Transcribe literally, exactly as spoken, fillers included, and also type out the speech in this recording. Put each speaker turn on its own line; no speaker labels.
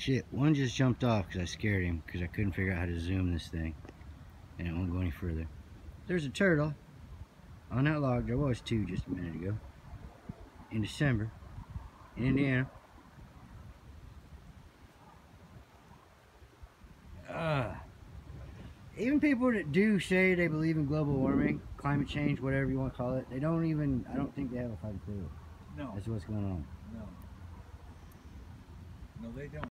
Shit, one just jumped off because I scared him because I couldn't figure out how to zoom this thing. And it won't go any further. There's a turtle on that log. There was two just a minute ago. In December. In Indiana. Uh, even people that do say they believe in global warming, climate change, whatever you want to call it, they don't even, I don't think they have a fucking clue.
No.
That's what's going on.
No. No, they don't.